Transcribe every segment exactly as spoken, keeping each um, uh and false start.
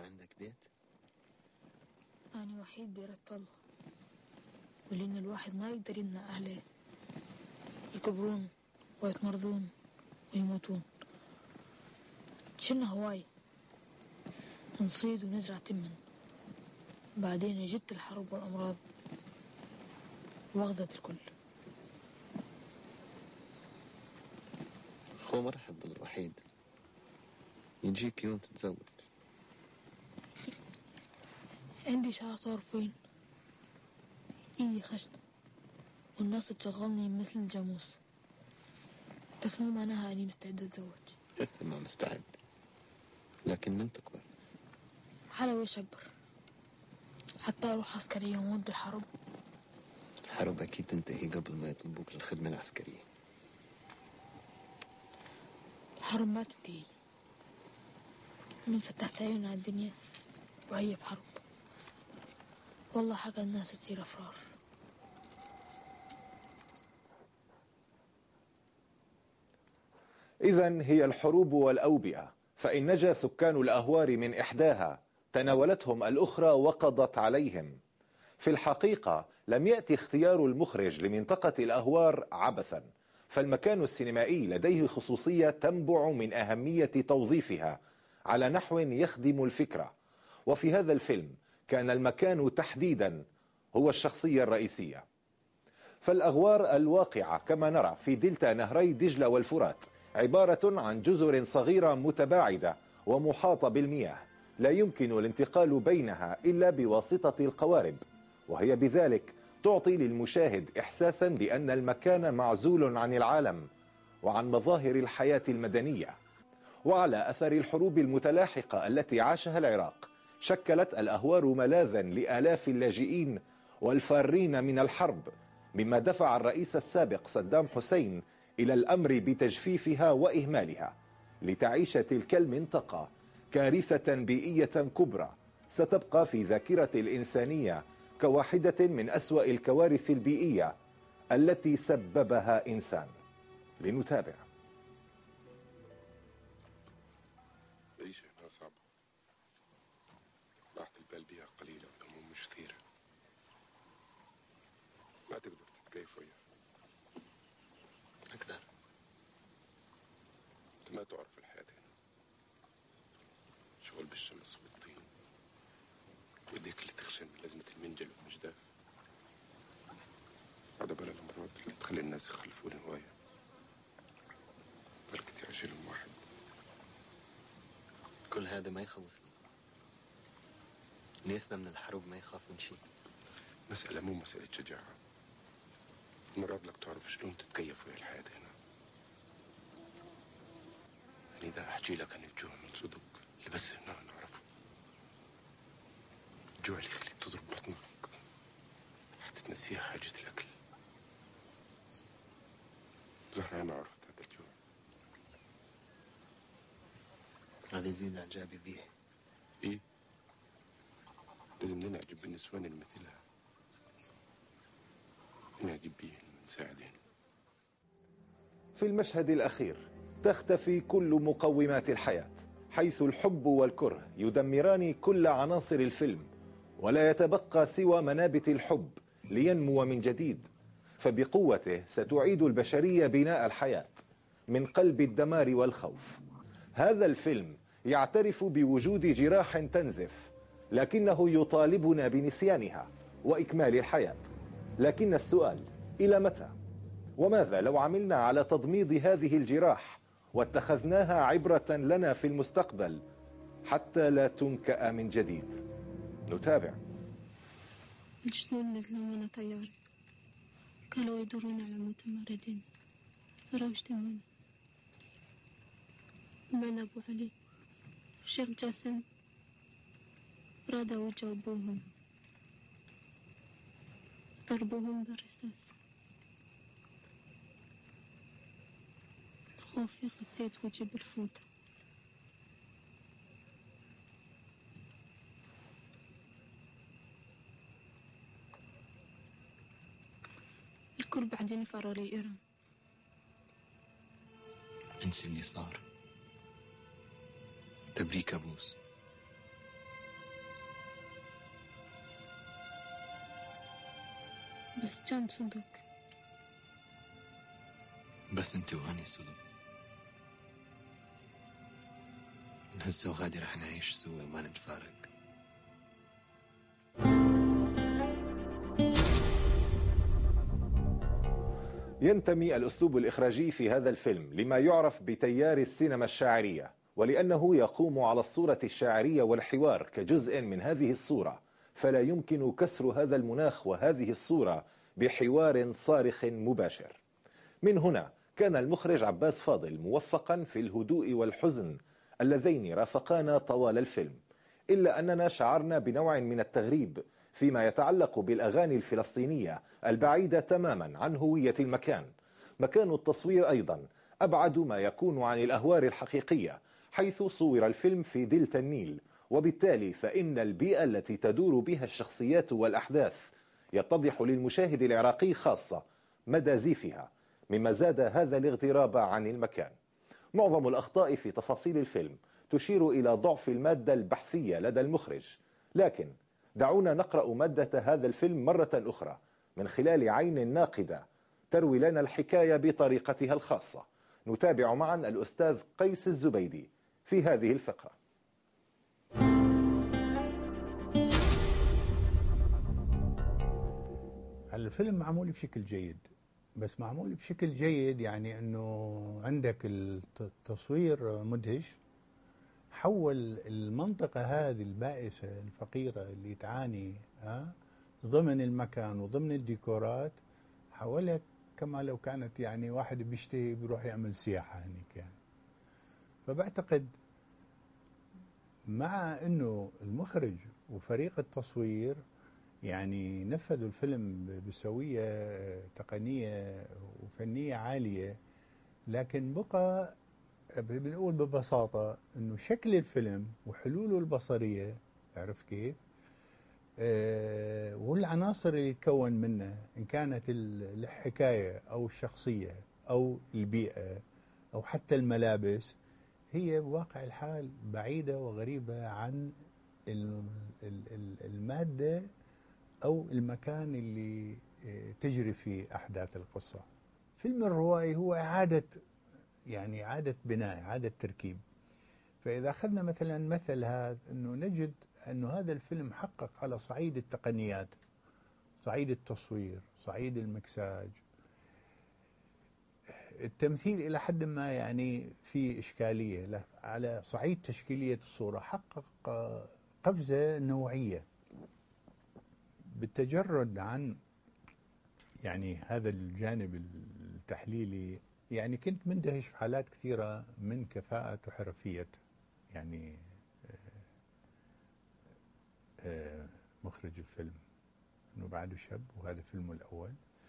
ما عندك بيت؟ أنا وحيد بيرت الله، ولأن الواحد ما يقدر يمنع أهله يكبرون ويتمرضون ويموتون. شلنا هواي نصيد ونزرع تمن، بعدين جت الحرب والأمراض واخذت الكل. هو ما رح تضل وحيد، يجيك يوم تتزوج. عندي شعر طرفين، ايدي خشنة والناس تشغلني مثل الجاموس، بس مو معناها اني مستعدة اتزوج. لسه ما مستعد، لكن من تكبر على ويش اكبر حتى اروح عسكرية ومد الحرب. الحرب اكيد تنتهي قبل ما يطلبوك للخدمة العسكرية. الحرب ما تنتهي من فتحت عيوننا على الدنيا وهي بحرب. والله حق الناس تصير افرار. إذن هي الحروب والأوبئة، فإن نجا سكان الأهوار من إحداها تناولتهم الأخرى وقضت عليهم. في الحقيقة لم يأتي اختيار المخرج لمنطقة الأهوار عبثا، فالمكان السينمائي لديه خصوصية تنبع من أهمية توظيفها على نحو يخدم الفكرة. وفي هذا الفيلم كان المكان تحديدا هو الشخصية الرئيسية. فالأغوار الواقعة كما نرى في دلتا نهري دجلة والفرات عبارة عن جزر صغيرة متباعدة ومحاطة بالمياه، لا يمكن الانتقال بينها إلا بواسطة القوارب، وهي بذلك تعطي للمشاهد إحساسا بأن المكان معزول عن العالم وعن مظاهر الحياة المدنية. وعلى أثر الحروب المتلاحقة التي عاشها العراق، شكلت الأهوار ملاذا لآلاف اللاجئين والفارين من الحرب، مما دفع الرئيس السابق صدام حسين إلى الأمر بتجفيفها وإهمالها، لتعيش تلك المنطقة كارثة بيئية كبرى ستبقى في ذاكرة الإنسانية كواحدة من أسوأ الكوارث البيئية التي سببها إنسان. لنتابع. العيشة هنا صعبة، راحة البال بيها قليلة والهموم مش كثيرة، ما تقدر تتكيف وياها. أقدر. أنت ما تعرف الحياة هنا، شغل بالشمس والطين، وإيديك اللي تخشن من لازمة المنجل والمجداف، هذا بلا الأمراض اللي تخلي الناس يخلفون هواية، بلكت يعيش لهم واحد. كل هذا ما يخوفني، ناسنا من الحروب ما يخاف من شيء. مسألة مو مسألة شجاعة، المرات لك تعرف شلون تتكيف ويا الحياة هنا. يعني إذا أحكي لك عن الجوع من صدق اللي بس هنا نعرفه، الجوع اللي يخليك تضرب بطنك حتى تنسيها حاجة الأكل. زهرة أنا عرفت هذا الجوع، هذا يزيد إعجابي بيه. إيه؟ لازم نعجب بالنسوان اللي مثلها، نعجب بيه نساعدين. في المشهد الأخير تختفي كل مقومات الحياة، حيث الحب والكره يدمران كل عناصر الفيلم، ولا يتبقى سوى منابت الحب لينمو من جديد، فبقوته ستعيد البشرية بناء الحياة من قلب الدمار والخوف. هذا الفيلم يعترف بوجود جراح تنزف، لكنه يطالبنا بنسيانها وإكمال الحياة. لكن السؤال إلى متى؟ وماذا لو عملنا على تضميد هذه الجراح واتخذناها عبرة لنا في المستقبل حتى لا تنكأ من جديد؟ نتابع. الجنود نزلوا من طيارة، قالوا يدورون على متمردين، صاروا يشتمون. من أبو علي الشيخ جاسم رادوا يجاوبوهم، ضربوهم بالرصاص. خوفي غطيت وجهي بالفوطة. الكل بعدين فروا لي إيران. انسي اللي صار، تبريك أبوس. بس كان صدق. بس انت واني صدق. من هسه وغادي رح نعيش سوا وما نتفارق. ينتمي الأسلوب الإخراجي في هذا الفيلم لما يعرف بتيار السينما الشاعرية، ولأنه يقوم على الصورة الشاعرية والحوار كجزء من هذه الصورة، فلا يمكن كسر هذا المناخ وهذه الصورة بحوار صارخ مباشر. من هنا كان المخرج عباس فاضل موفقا في الهدوء والحزن اللذين رافقانا طوال الفيلم، إلا أننا شعرنا بنوع من التغريب فيما يتعلق بالأغاني الفلسطينية البعيدة تماما عن هوية المكان. مكان التصوير أيضا أبعد ما يكون عن الأهوار الحقيقية، حيث صور الفيلم في دلتا النيل، وبالتالي فإن البيئة التي تدور بها الشخصيات والأحداث يتضح للمشاهد العراقي خاصة مدى زيفها، مما زاد هذا الاغتراب عن المكان. معظم الأخطاء في تفاصيل الفيلم تشير إلى ضعف المادة البحثية لدى المخرج، لكن دعونا نقرأ مادة هذا الفيلم مرة أخرى من خلال عين ناقدة تروي لنا الحكاية بطريقتها الخاصة. نتابع معا الأستاذ قيس الزبيدي في هذه الفقرة. الفيلم معمول بشكل جيد، بس معمول بشكل جيد يعني انه عندك التصوير مدهش، حول المنطقة هذه البائسة الفقيرة اللي تعاني ها ضمن المكان وضمن الديكورات، حولها كما لو كانت يعني واحد بيشتهي بيروح يعمل سياحة هناك يعني. فبعتقد مع انه المخرج وفريق التصوير يعني نفذوا الفيلم بسوية تقنية وفنية عالية، لكن بقى بنقول ببساطة انه شكل الفيلم وحلوله البصرية، تعرف كيف؟ أه والعناصر اللي تكون منها ان كانت الحكاية او الشخصية او البيئة او حتى الملابس، هي بواقع الحال بعيدة وغريبة عن المادة أو المكان اللي تجري فيه أحداث القصة. فيلم الروائي هو إعادة يعني إعادة بناء، إعادة تركيب. فإذا أخذنا مثلا مثل هذا أنه نجد أنه هذا الفيلم حقق على صعيد التقنيات، صعيد التصوير، صعيد المكساج، التمثيل إلى حد ما يعني في إشكالية، على صعيد تشكيلية الصورة حقق قفزة نوعية بالتجرد عن يعني هذا الجانب التحليلي. يعني كنت مندهش في حالات كثيرة من كفاءة وحرفية يعني مخرج الفيلم، انه بعده شاب وهذا فيلمه الأول.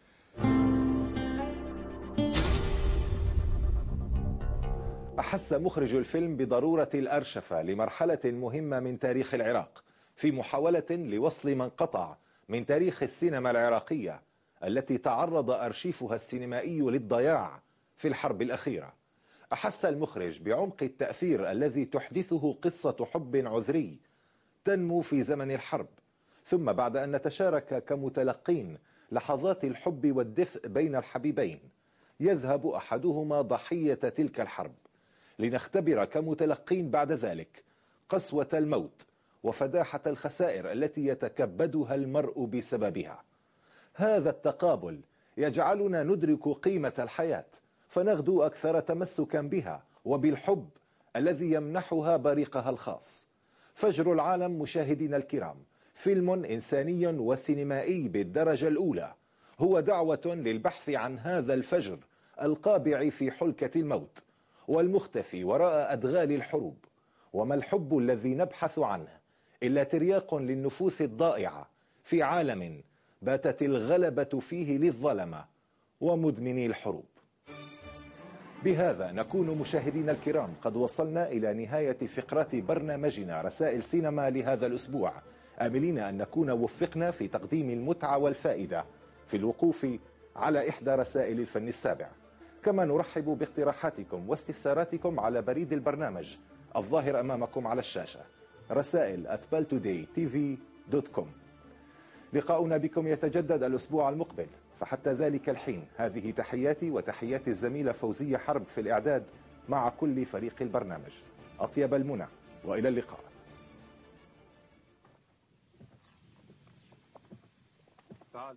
أحس مخرج الفيلم بضرورة الأرشفة لمرحلة مهمة من تاريخ العراق، في محاولة لوصل من قطع من تاريخ السينما العراقية التي تعرض أرشيفها السينمائي للضياع في الحرب الأخيرة. أحس المخرج بعمق التأثير الذي تحدثه قصة حب عذري تنمو في زمن الحرب، ثم بعد أن نتشارك كمتلقين لحظات الحب والدفء بين الحبيبين، يذهب أحدهما ضحية تلك الحرب، لنختبر كمتلقين بعد ذلك قسوة الموت وفداحة الخسائر التي يتكبدها المرء بسببها. هذا التقابل يجعلنا ندرك قيمة الحياة، فنغدو أكثر تمسكا بها وبالحب الذي يمنحها بريقها الخاص. فجر العالم مشاهدينا الكرام فيلم إنساني وسينمائي بالدرجة الأولى، هو دعوة للبحث عن هذا الفجر القابع في حلكة الموت والمختفي وراء أدغال الحروب. وما الحب الذي نبحث عنه إلا ترياق للنفوس الضائعة في عالم باتت الغلبة فيه للظلمة ومدمني الحروب. بهذا نكون مشاهدينا الكرام قد وصلنا إلى نهاية فقرة برنامجنا رسائل سينما لهذا الأسبوع، آملين أن نكون وفقنا في تقديم المتعة والفائدة في الوقوف على إحدى رسائل الفن السابع. كما نرحب باقتراحاتكم واستفساراتكم على بريد البرنامج الظاهر أمامكم على الشاشة، رسائل at baltoday t v دوت com. لقاؤنا بكم يتجدد الأسبوع المقبل، فحتى ذلك الحين هذه تحياتي وتحيات الزميلة فوزية حرب في الإعداد مع كل فريق البرنامج. أطيب المنى وإلى اللقاء. تعال.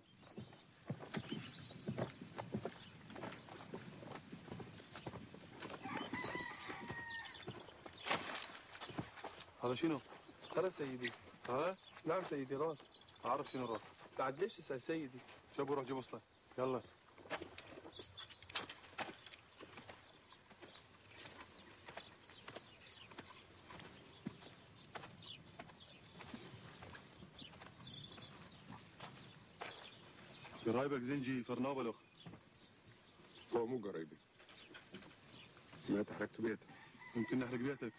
هذا شنو؟ ترى سيدي. ها؟ نعم سيدي راس. أعرف شنو راس. بعد ليش تسأل سيدي؟ شابو روح جيب وصله. يلا. قرايبك زنجي فرنابلخ. هو مو قرايبي. سمعت حرقت بيته. ممكن نحرق بيتك.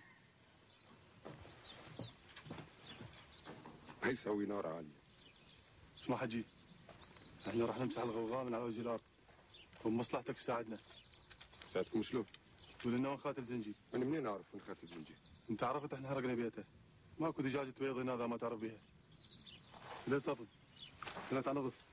هيسوي نار عالية. اسمع حجي، احنا راح نمسح الغوغاء من على وجه الارض وبمصلحتك تساعدنا. ساعدكم شلون؟ تقول لنا وين خاتل زنجي؟ انا منين اعرف وين خاتل زنجي؟ انت عرفت احنا حرقنا بيته. ماكو دجاجة بيض هنا اذا ما تعرف بيها. ليه صفن؟ لا تنظف.